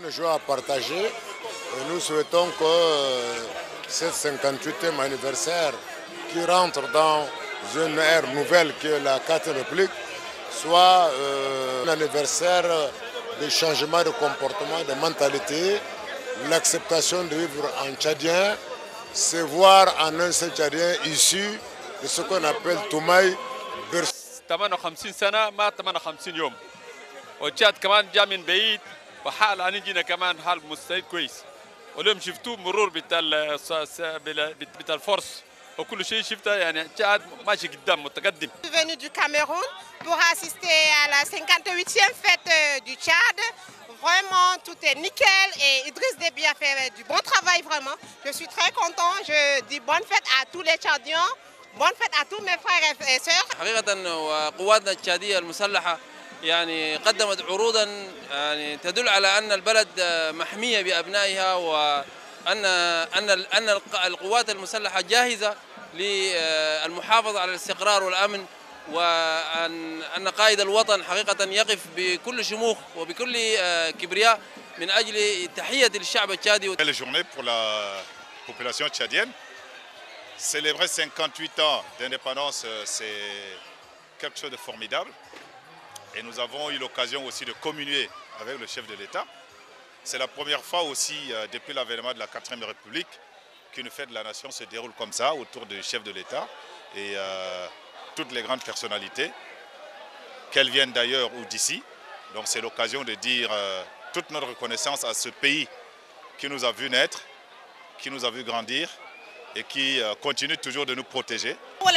de joie à partager et nous souhaitons que ce 58e anniversaire qui rentre dans une ère nouvelle qui est la 4e République soit un anniversaire de changement de comportement, de mentalité, l'acceptation de vivre en tchadien, se voir en un seul tchadien issu de ce qu'on appelle Toumaï. 58 سنة ما 58 يوم وتشاد كمان جاء من بعيد وحال أنا جينا كمان حال مستعد كويس واليوم شفتوه مرور بتاع الفرس وكل شيء شفته يعني تشاد ماشي قدام متقدم. Je suis venu du Cameroun pour assister à la 58e fête du Tchad. Vraiment, tout est nickel et Idriss Déby a fait du bon travail vraiment. Je suis très content. Je dis bonne fête à tous les Tchadiens. Bonne fête à tous mes frères et sœurs. حقيقة وقواتنا التشادية المسلحة يعني قدمت عروضا يعني تدل على أن البلد محمية بأبنائها وأن القوات المسلحة جاهزة للمحافظة على الاستقرار والأمن وأن قائد الوطن حقيقة يقف بكل شموخ وبكل كبرياء من أجل تحية الشعب التشادي. Belle journée pour la population tchadienne. Célébrer 58 ans d'indépendance, c'est quelque chose de formidable. Et nous avons eu l'occasion aussi de communier avec le chef de l'État. C'est la première fois aussi, depuis l'avènement de la 4e République, qu'une fête de la nation se déroule comme ça, autour du chef de l'État et toutes les grandes personnalités, qu'elles viennent d'ailleurs ou d'ici. Donc c'est l'occasion de dire toute notre reconnaissance à ce pays qui nous a vu naître, qui nous a vu grandir et qui continue toujours de nous protéger.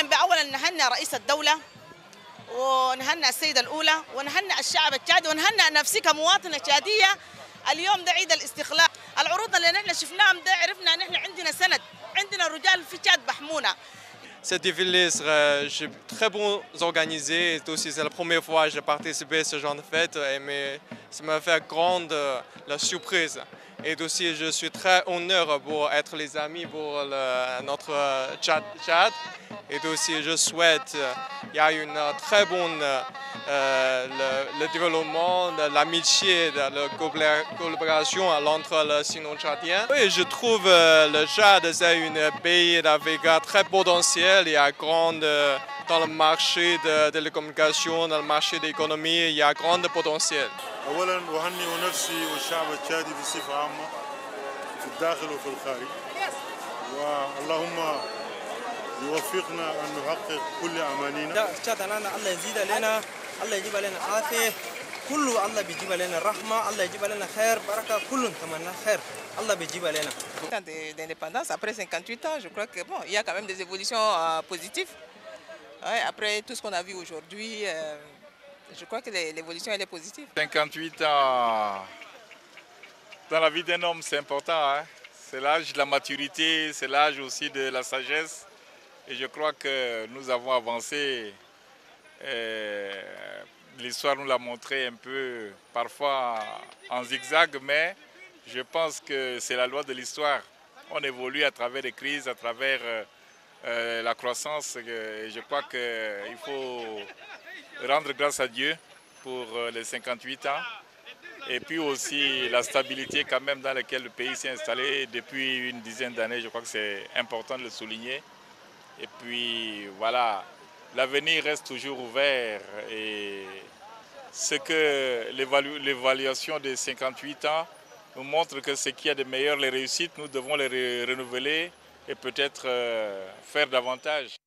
ونهنئ السيدة الأولى ونهنئ الشعب التشادي ونهنئ نفسي كمواطنة تشادية. اليوم ده عيد الاستقلال. العروض اللي نحن شفناها ده عرفنا ان احنا عندنا سند، عندنا رجال في تشاد بحمونا. Cet défilé serait très bon organisé. Et aussi, c'est la première fois que j'ai participé à ce genre de fête. Mais ça m'a fait grande la surprise. Et aussi, je suis très honoré pour être les amis pour notre Tchad. Et aussi, je souhaite qu'il y ait une très bonne le développement, l'amitié, la collaboration entre les sino-tchadiens. Oui, je trouve le Tchad c'est un pays avec un très potentiel. Il y a grand dans le marché de télécommunications, dans le marché de l'économie, il y a un grand potentiel. أولاً أهنئ نفسي والشعب التشادي بصفة عامة في الداخل وفي الخارج واللهم يوفقنا أن نحقق كل أمانينا. التشاد أنا الله يزيد علينا، الله يجيب علينا عافية، كله الله بيجيب علينا رحمة، الله يجيب علينا خير بركة، كله نتمنى خير، الله بيجيب علينا. D'indépendance après 58 ans, je crois que bon, il y a quand même des évolutions positives. Ouais, après tout ce qu'on a vu aujourd'hui. Je crois que l'évolution elle est positive. 58 ans dans la vie d'un homme, c'est important. Hein? C'est l'âge de la maturité, c'est l'âge aussi de la sagesse. Et je crois que nous avons avancé. L'histoire nous l'a montré un peu, parfois en zigzag, mais je pense que c'est la loi de l'histoire. On évolue à travers les crises, à travers la croissance. Et je crois qu'il faut rendre grâce à Dieu pour les 58 ans et puis aussi la stabilité quand même dans laquelle le pays s'est installé depuis une dizaine d'années. Je crois que c'est important de le souligner. Et puis voilà, l'avenir reste toujours ouvert et ce que l'évaluation des 58 ans nous montre que ce qu'il y a de meilleur, les réussites, nous devons les renouveler et peut-être faire davantage.